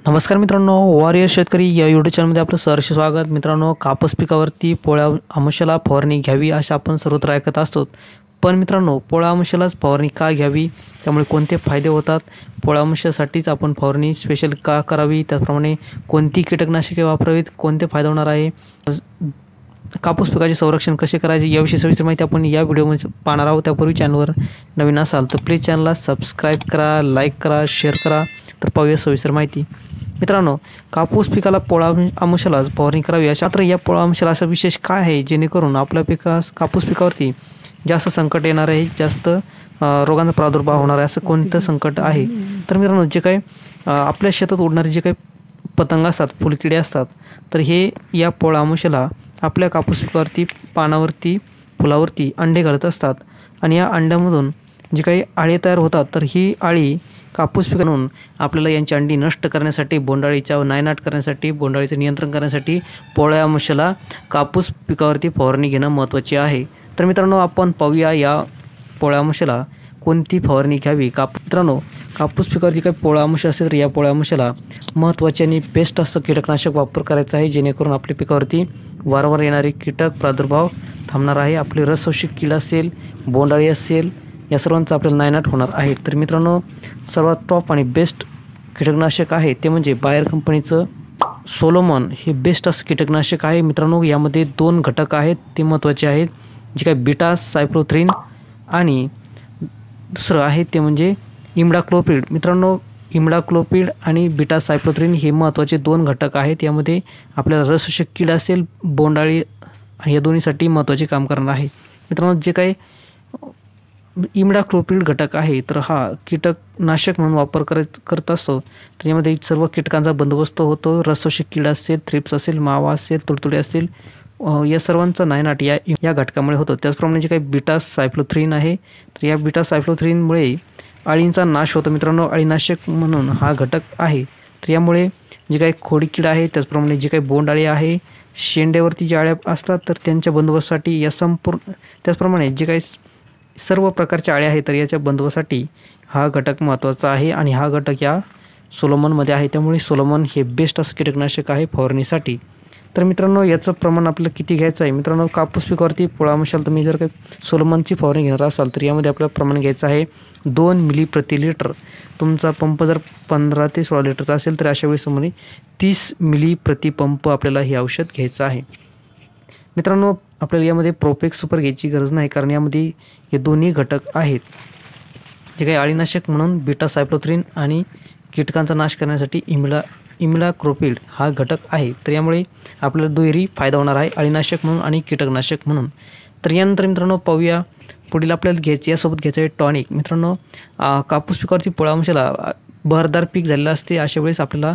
नमस्कार मित्रांनो, वॉरियर शेतकरी या यूट्यूब चॅनलमध्ये आपलं सहर्ष स्वागत। मित्रांनो, कापूस पिकावरती पोळ्या अमावास्येला फवारणी घ्यावी अशा आपण सर्वत्र ऐकत असतो। पण मित्रांनो, पोळ्या अमावास्येलाच फवारणी का घ्यावी, त्यामुळे कोणते फायदे होतात, पोळ्या अमावास्येसाठीच आपण फवारणी स्पेशल का करावी, त्याप्रमाणे कोणती कीटकनाशके वापरावीत, कोणते फायदा होणार आहे, कापूस पिकाचे संरक्षण कसे करायचे याविषयी सविस्तर माहिती आपण या व्हिडिओमध्ये पाहणार आहोत। त्यापूर्वी चॅनलवर नवीन असाल तर प्लीज चॅनलला सबस्क्राईब करा, लाईक करा, शेअर करा। तर पाहूया सविस्तर माहिती। मित्रांनो, कापूस पिकाला पोळा अमावास्येला फवारणी करावी अशा तर या पोळा अमावास्येला असं विशेष काय आहे जेणेकरून आपल्या कापूस पिकावरती जास्त संकट येणार आहे, जास्त रोगांचा प्रादुर्भाव होणार आहे, असं कोणतं संकट आहे? तर मित्रांनो, जे काही आपल्या शेतात उडणारे जे काही पतंग असतात, फुलकिडे असतात, तर हे या पोळा अमावास्येला आपल्या कापूस पिकावरती पानावरती फुलावरती अंडे घालत असतात आणि या अंड्यामधून जी काही आळे तयार होतात, तर ही आळी कापूस पिकावरून आपल्याला यांची अंडी नष्ट करण्यासाठी, बोंडाळीचा नायनाट करण्यासाठी, बोंडाळीचं नियंत्रण करण्यासाठी पोळ्या अमावास्येला कापूस पिकावरती फवारणी घेणं महत्त्वाचे आहे। तर मित्रांनो, आपण पाहूया या पोळ्या अमावास्येला कोणती फवारणी घ्यावी। मित्रांनो, कापूस पिकावरती काही पोळा अमावास्या असेल तर या पोळ्या अमावास्येला महत्त्वाचे आणि बेस्ट असं कीटकनाशक वापर करायचा आहे, जेणेकरून आपल्या पिकावरती वारंवार येणारे कीटक प्रादुर्भाव थांबणार आहे। आपले रसशोषक कीड असेल, बोंडाळी असेल, या सर्वांचा आपल्याला नायनाट होणार आहे। तर मित्रांनो, सर्वात टॉप आणि बेस्ट कीटकनाशक आहे ते म्हणजे बायर कंपनीचं सोलोमन हे बेस्ट असं कीटकनाशक आहे। मित्रांनो, यामध्ये 2 घटक आहेत ते महत्त्वाचे आहेत, जे काही बीटा सायक्लोथ्रिन आणि दुसरं आहे ते म्हणजे इमिडाक्लोप्रिड। मित्रांनो, इमिडाक्लोप्रिड आणि बीटा सायक्लोथ्रिन हे महत्त्वाचे 2 घटक आहेत। यामध्ये आपल्याला रसशोषक कीड असेल, बोंडाळी या दोन्हीसाठी महत्त्वाचे काम करणार आहे। मित्रांनो, जे काही इमिडाक्लोप्रिड घटक आहे तर हा कीटकनाशक म्हणून वापर करत असतो, तर यामध्ये सर्व कीटकांचा बंदोबस्त होतो। रसशोषक कीड असेल, थ्रिप्स असेल, मावा असेल, तुडतुडे असेल, या सर्वांचा नायनाट या घटकामुळे होतो। त्याचप्रमाणे जे काही बीटा सायक्लोथ्रिन आहे तर या बीटा सायक्लोथ्रिनमुळे अळींचा नाश होतो। मित्रांनो, अळीनाशक म्हणून हा घटक आहे, तर यामुळे जे काही खोडी कीड आहे, त्याचप्रमाणे जे काही बोंडाळी आहे, शेंड्यावरती ज्या अळ्या असतात तर त्यांच्या बंदोबस्तासाठी या त्याचप्रमाणे जे काही सर्व प्रकारच्या अळ्या आहेत तर याच्या बंदोबस्तासाठी हा घटक महत्त्वाचा आहे आणि हा घटक या सोलोमनमध्ये आहे। त्यामुळे सोलोमन हे बेस्ट असं कीटकनाशक आहे फवारणीसाठी। तर मित्रांनो, याचं प्रमाण आपल्याला किती घ्यायचं आहे? मित्रांनो, कापूस पिकावरती पोळा अमावास्येला तुम्ही जर काही सोलोमनची फवारणी घेणार असाल तर यामध्ये आपल्याला प्रमाण घ्यायचं आहे 2 मिली प्रति लिटर। तुमचा पंप जर 15 ते 16 लिटरचा असेल तर अशा वेळेस तुम्हाला 30 मिली प्रति पंप आपल्याला हे औषध घ्यायचं आहे। मित्रांनो, आपल्याला यामध्ये प्रोपेक्स सुपर घ्यायची गरज नाही, कारण यामध्ये हे दोन्ही घटक आहेत, जे काही अळीनाशक म्हणून बीटा सायक्लोथ्रिन आणि कीटकांचा नाश करण्यासाठी इमिडाक्लोप्रिड हा घटक आहे। तर यामुळे आपल्याला दुहेरी फायदा होणार आहे, अळीनाशक म्हणून आणि कीटकनाशक म्हणून। तर यानंतर मित्रांनो, पाहूया पुढील आपल्याला घ्यायचे यासोबत घ्यायचं आहे टॉनिक। मित्रांनो, कापूस पिकावरती पोळा अमावास्येला बहरदार पीक झालेलं असते, अशा वेळेस आपल्याला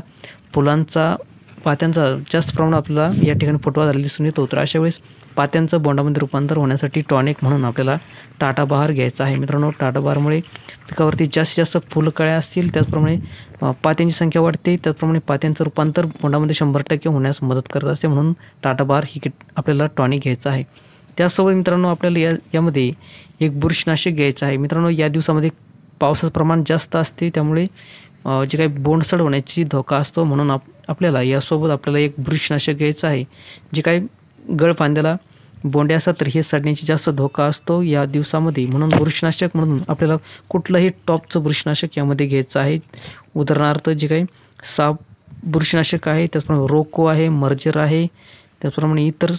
पात्यांचा जास्त प्रमाणात आपल्याला या ठिकाणी फुटवा झालेला दिसून येतो। तर अशा वेळेस पात्यांचं बोंडामध्ये रूपांतर होण्यासाठी टॉनिक म्हणून आपल्याला टाटा बहार घ्यायचा आहे। मित्रांनो, टाटा बहारमुळे पिकावरती जास्तीत जास्त फुलकळ्या असतील, त्याचप्रमाणे पात्यांची संख्या वाढते, त्याचप्रमाणे पात्यांचं रूपांतर बोंडामध्ये 100% होण्यास मदत करत असते, म्हणून टाटा बहार ही आपल्याला टॉनिक घ्यायचं आहे। त्याचसोबत मित्रांनो, आपल्याला यामध्ये एक बुरशीनाशक घ्यायचं आहे। मित्रांनो, या दिवसामध्ये पावसाचं प्रमाण जास्त असते, त्यामुळे जे काही बोंडसड होण्याची धोका असतो, म्हणून आपल्याला यासोबत आपल्याला एक बुरशीनाशक घ्यायचं आहे। जे काही गळफांद्याला बोंडे असतात तर हे सडण्याची जास्त धोका असतो या दिवसामध्ये, म्हणून बुरशीनाशक म्हणून आपल्याला कुठलंही टॉपचं बुरशीनाशक यामध्ये घ्यायचं आहे। उदाहरणार्थ जे काही साप बुरशीनाशक आहे, त्याचप्रमाणे रोको आहे, मर्जर आहे, त्याचप्रमाणे इतर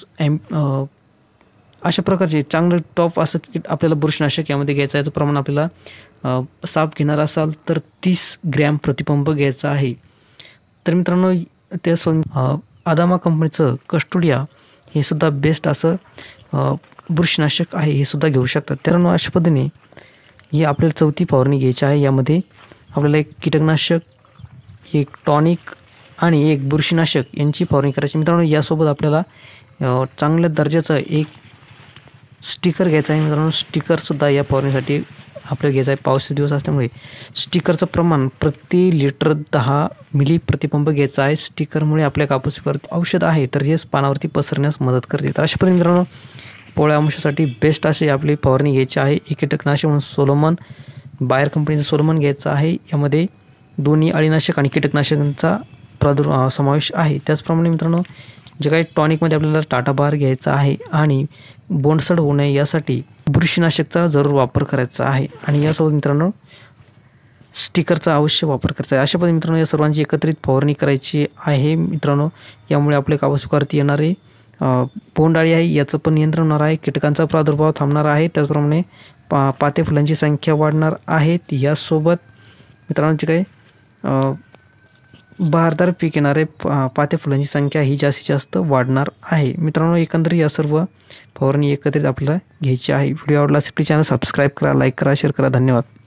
अशा प्रकारचे चांगलं टॉप असं आपल्याला बुरशीनाशक यामध्ये घ्यायचं आहे। याचं प्रमाण आपल्याला साप घेणार असाल तर 30 ग्रॅम प्रतिपंप घ्यायचा आहे। तर मित्रांनो, त्यासोबत आदामा कंपनीचं कस्टोडिया हे सुद्धा बेस्ट असं बुरशीनाशक आहे, हे सुद्धा घेऊ शकतात। त्यामुळे अशा पद्धतीने ही आपल्याला 4थी फवारणी घ्यायची आहे। यामध्ये आपल्याला एक कीटकनाशक, एक टॉनिक आणि एक बुरशीनाशक यांची फवारणी करायची। मित्रांनो, यासोबत आपल्याला चांगल्या दर्जाचं एक स्टिकर घ्यायचं आहे। मित्रांनो, स्टिकरसुद्धा या फवारणीसाठी आपल्याला घ्यायचं आहे। पावसाचे दिवस असल्यामुळे स्टिकरचं प्रमाण प्रति लिटर 10 मिली प्रतिपंप घ्यायचं आहे। स्टिकरमुळे आपल्या कापूस पिकावरती औषध आहे तर हे पानावरती पसरण्यास मदत करते। तर अशा पद्धतीने मित्रांनो, पोळ्या अमावास्येसाठी बेस्ट अशी आपली फवारणी घ्यायची आहे। एक कीटकनाशक म्हणून सोलोमन, बायर कंपनीचं सोलोमन घ्यायचं आहे। यामध्ये दोन्ही अळीनाशक आणि कीटकनाशकांचा समावेश आहे। त्याचप्रमाणे मित्रांनो जे काही टॉनिकमध्ये आपल्याला टाटा बार घ्यायचा आहे आणि बोंडसड होऊ नये यासाठी बुरशीनाशकचा जरूर वापर करायचा आहे आणि यासोबत मित्रांनो स्टिकरचा अवश्य वापर करायचा आहे। अशा पद्धतीने मित्रांनो या सर्वांची एकत्रित फवारणी करायची आहे मित्रांनो। यामुळे आपल्या कापूस पिकावरती येणारे बोंडअळी आहे याचं पण नियंत्रण होणार आहे, कीटकांचा प्रादुर्भाव थांबणार आहे, त्याचप्रमाणे पाते फुलांची संख्या वाढणार आहे। यासोबत मित्रांनो जे काही बहारदार पीक येणारे पाते फुलांची संख्या ही जास्तीत जास्त वाढणार आहे। मित्रांनो एकंदरीत या सर्व फवारणी एकत्रित आपल्याला घ्यायची आहे। व्हिडिओ आवडला असेल तर चॅनल सबस्क्राईब करा, लाईक करा, शेअर करा। धन्यवाद।